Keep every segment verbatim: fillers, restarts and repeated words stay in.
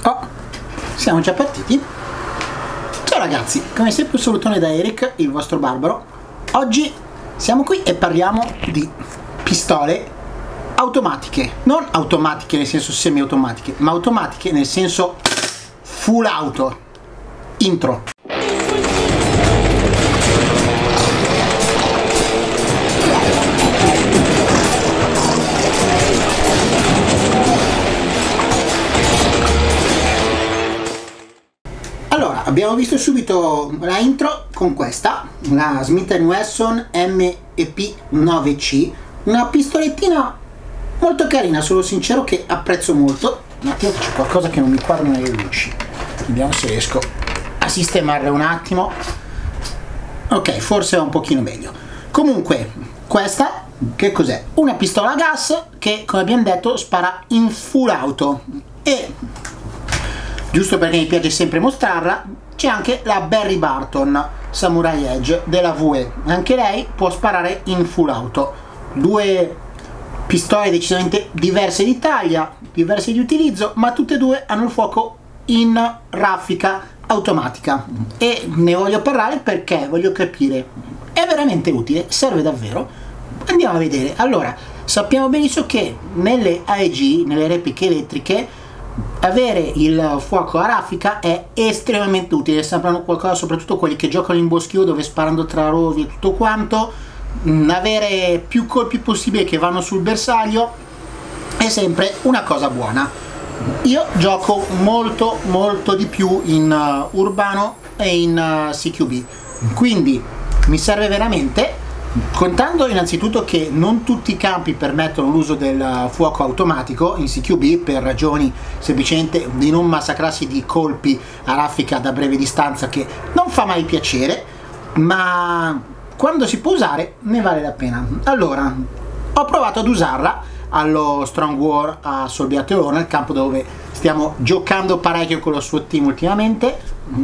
Oh, siamo già partiti? Ciao ragazzi, come sempre un salutone da Eric, il vostro barbaro. Oggi siamo qui e parliamo di pistole automatiche. Non automatiche nel senso semi-automatiche, ma automatiche nel senso full auto. Intro. Allora, abbiamo visto subito la intro con questa, la Smith and Wesson M E P nove C, una pistolettina molto carina, sono sincero che apprezzo molto. Un attimo, c'è qualcosa che non mi quadra nelle luci, vediamo se riesco a sistemarle un attimo. Ok, forse è un pochino meglio. Comunque, questa che cos'è? Una pistola a gas che, come abbiamo detto, spara in full auto. E giusto perché mi piace sempre mostrarla, c'è anche la Barry Burton Samurai Edge della V E. Anche lei può sparare in full auto. Due pistole decisamente diverse di taglia, diverse di utilizzo, ma tutte e due hanno il fuoco in raffica automatica. E ne voglio parlare perché voglio capire, è veramente utile? Serve davvero? Andiamo a vedere. Allora, sappiamo benissimo che nelle A E G, nelle repliche elettriche, avere il fuoco a raffica è estremamente utile. Sembrano qualcosa, soprattutto quelli che giocano in boschio dove sparando tra rovi e tutto quanto, mh, avere più colpi possibili che vanno sul bersaglio è sempre una cosa buona. Io gioco molto molto di più in uh, urbano e in uh, C Q B, quindi mi serve veramente. Contando innanzitutto che non tutti i campi permettono l'uso del fuoco automatico in C Q B per ragioni semplicemente di non massacrarsi di colpi a raffica da breve distanza, che non fa mai piacere, ma quando si può usare ne vale la pena. Allora, ho provato ad usarla allo Strong War a Solbiate, nel campo dove stiamo giocando parecchio con lo suo team ultimamente,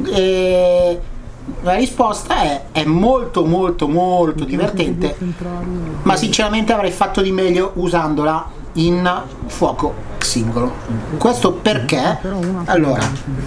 e la risposta è, è molto molto molto divertente, ma sinceramente avrei fatto di meglio usandola in fuoco singolo. Questo perché, allora,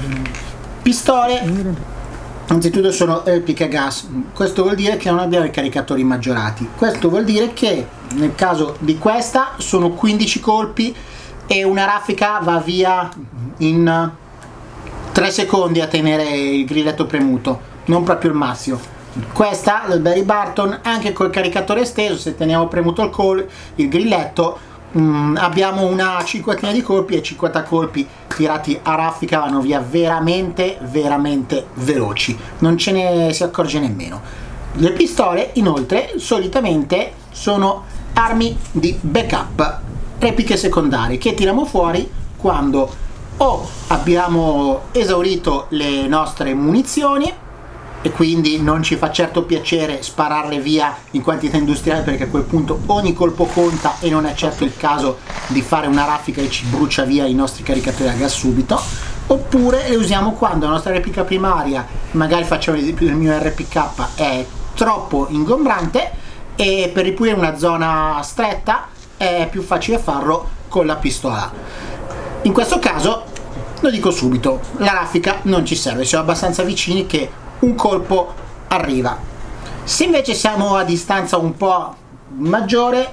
pistole innanzitutto sono repliche a gas, questo vuol dire che non abbiamo i caricatori maggiorati, questo vuol dire che nel caso di questa sono quindici colpi e una raffica va via in tre secondi a tenere il grilletto premuto, non proprio il massimo. Questa, la Barry Burton, anche col caricatore esteso, se teniamo premuto il, col, il grilletto, mh, abbiamo una cinquantina di colpi, e cinquanta colpi tirati a raffica vanno via veramente veramente veloci, non ce ne si accorge nemmeno. Le pistole inoltre solitamente sono armi di backup, repliche secondarie che tiriamo fuori quando o abbiamo esaurito le nostre munizioni e quindi non ci fa certo piacere spararle via in quantità industriale, perché a quel punto ogni colpo conta e non è certo il caso di fare una raffica che ci brucia via i nostri caricatori a gas subito. Oppure le usiamo quando la nostra replica primaria, magari facciamo l'esempio del mio R P K, è troppo ingombrante e per ripulire una zona stretta è più facile farlo con la pistola. In questo caso, lo dico subito, la raffica non ci serve, siamo abbastanza vicini che un colpo arriva. Se invece siamo a distanza un po' maggiore,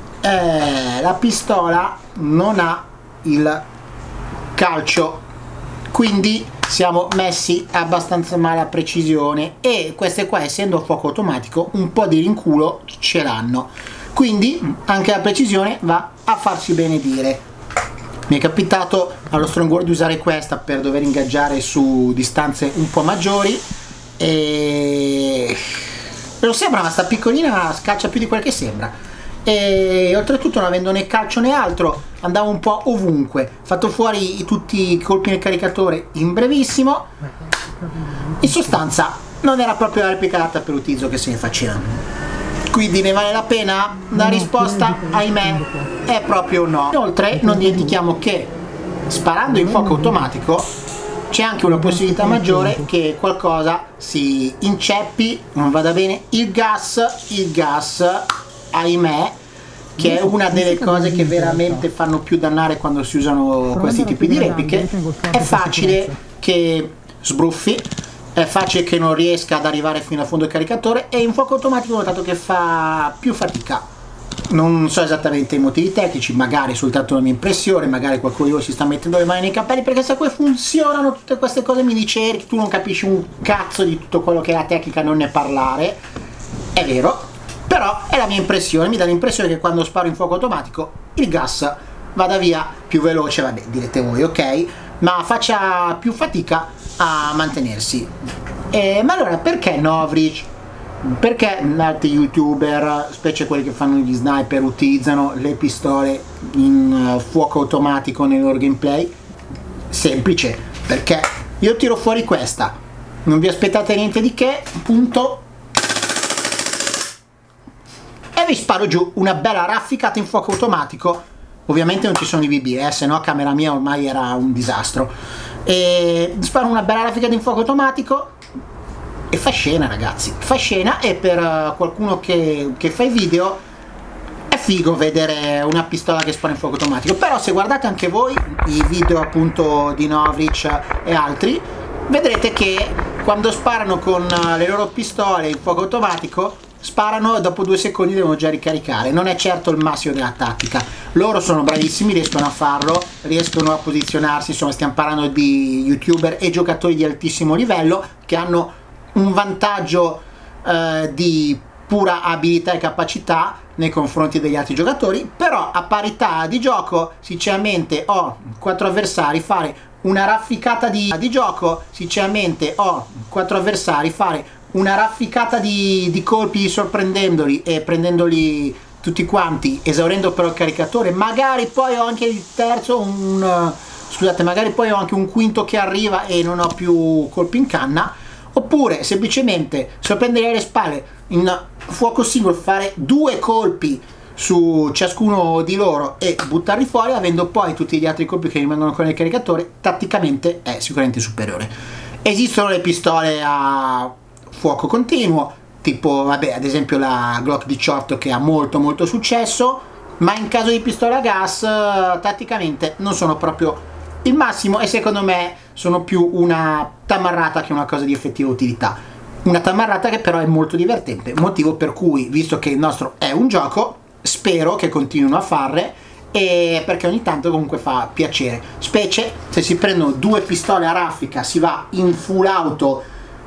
eh, la pistola non ha il calcio, quindi siamo messi abbastanza male a precisione, e queste qua, essendo a fuoco automatico, un po' di rinculo ce l'hanno, quindi anche la precisione va a farsi benedire. Mi è capitato allo Strong War di usare questa per dover ingaggiare su distanze un po' maggiori, e lo sembra, ma sta piccolina scaccia più di quel che sembra, e oltretutto non avendo né calcio né altro andavo un po' ovunque, fatto fuori tutti i colpi nel caricatore in brevissimo. In sostanza non era proprio la replica adatta per l'utilizzo che se ne faceva, quindi ne vale la pena? La risposta, ahimè, è proprio no. Inoltre non dimentichiamo che sparando in fuoco automatico c'è anche una possibilità maggiore che qualcosa si inceppi, non vada bene il gas, il gas, ahimè, che è una delle cose che veramente fanno più dannare quando si usano questi tipi di repliche. È facile che sbruffi, è facile che non riesca ad arrivare fino a fondo il caricatore, e in fuoco automatico ho notato che fa più fatica. Non so esattamente i motivi tecnici, magari è soltanto una mia impressione, magari qualcuno di voi si sta mettendo le mani nei capelli, perché se come funzionano tutte queste cose mi dice Eric, tu non capisci un cazzo di tutto quello che è la tecnica, non ne parlare. È vero, però è la mia impressione, mi dà l'impressione che quando sparo in fuoco automatico il gas vada via più veloce, vabbè, direte voi, ok, ma faccia più fatica a mantenersi. E, ma allora perché Novritsch? Perché altri youtuber, specie quelli che fanno gli sniper, utilizzano le pistole in uh, fuoco automatico nel loro gameplay? Semplice, perché io tiro fuori questa, non vi aspettate niente di che, punto, e vi sparo giù una bella rafficata in fuoco automatico. Ovviamente non ci sono i B B, eh, se no a camera mia ormai era un disastro. E sparo una bella rafficata in fuoco automatico e fa scena, ragazzi, fa scena. E per uh, qualcuno che, che fa i video è figo vedere una pistola che spara in fuoco automatico. Però se guardate anche voi i video appunto di Novritsch e altri, vedrete che quando sparano con uh, le loro pistole in fuoco automatico, sparano e dopo due secondi devono già ricaricare. Non è certo il massimo della tattica. Loro sono bravissimi, riescono a farlo, riescono a posizionarsi. Insomma, stiamo parlando di youtuber e giocatori di altissimo livello che hanno un vantaggio eh, di pura abilità e capacità nei confronti degli altri giocatori. Però a parità di gioco, sinceramente, ho quattro avversari, fare una rafficata di, di gioco, sinceramente ho quattro avversari, fare una rafficata di, di colpi sorprendendoli e prendendoli tutti quanti, esaurendo però il caricatore. Magari poi ho anche il terzo, un, uh, scusate, magari poi ho anche un quinto che arriva e non ho più colpi in canna. Oppure semplicemente sorprendere le spalle in fuoco singolo, fare due colpi su ciascuno di loro e buttarli fuori, avendo poi tutti gli altri colpi che rimangono con il caricatore. Tatticamente è sicuramente superiore. Esistono le pistole a fuoco continuo, tipo vabbè, ad esempio la Glock diciotto, che ha molto molto successo, ma in caso di pistola a gas tatticamente non sono proprio il massimo, e secondo me sono più una tamarrata che una cosa di effettiva utilità. Una tamarrata che però è molto divertente, motivo per cui, visto che il nostro è un gioco, spero che continuino a farle, e perché ogni tanto comunque fa piacere, specie se si prendono due pistole a raffica, si va in full auto,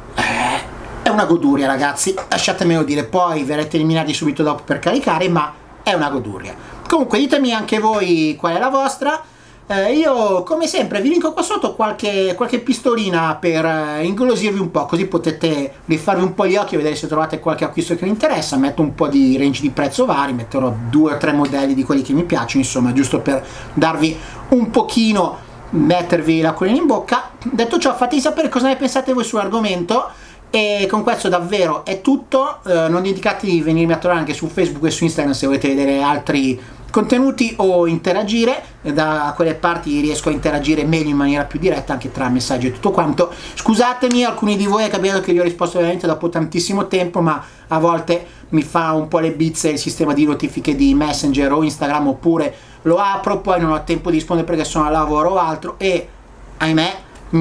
eh, è una goduria, ragazzi, lasciatemelo dire. Poi verrete eliminati subito dopo per caricare, ma è una goduria. Comunque ditemi anche voi qual è la vostra. Eh, io come sempre vi linko qua sotto qualche, qualche pistolina per eh, ingolosirvi un po', così potete rifarvi un po' gli occhi e vedere se trovate qualche acquisto che vi interessa. Metto un po' di range di prezzo vari, metterò due o tre modelli di quelli che mi piacciono, insomma, giusto per darvi un pochino, mettervi l'acquolina in bocca. Detto ciò, fatemi sapere cosa ne pensate voi sull'argomento. E con questo davvero è tutto. Eh, non dimenticate di venirmi a trovare anche su Facebook e su Instagram se volete vedere altri contenuti o interagire. Da quelle parti riesco a interagire meglio, in maniera più diretta, anche tra messaggi e tutto quanto. Scusatemi, alcuni di voi è capitato che vi ho risposto veramente dopo tantissimo tempo, ma a volte mi fa un po' le bizze il sistema di notifiche di Messenger o Instagram, oppure lo apro, poi non ho tempo di rispondere perché sono al lavoro o altro, e ahimè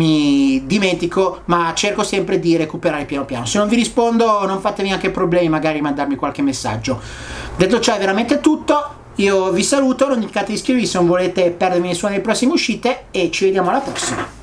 mi dimentico, ma cerco sempre di recuperare piano piano. Se non vi rispondo non fatevi anche problemi, magari mandarmi qualche messaggio. Detto ciò, è veramente tutto. Io vi saluto, non dimenticate di iscrivervi se non volete perdervi nessuna delle prossime uscite, e ci vediamo alla prossima.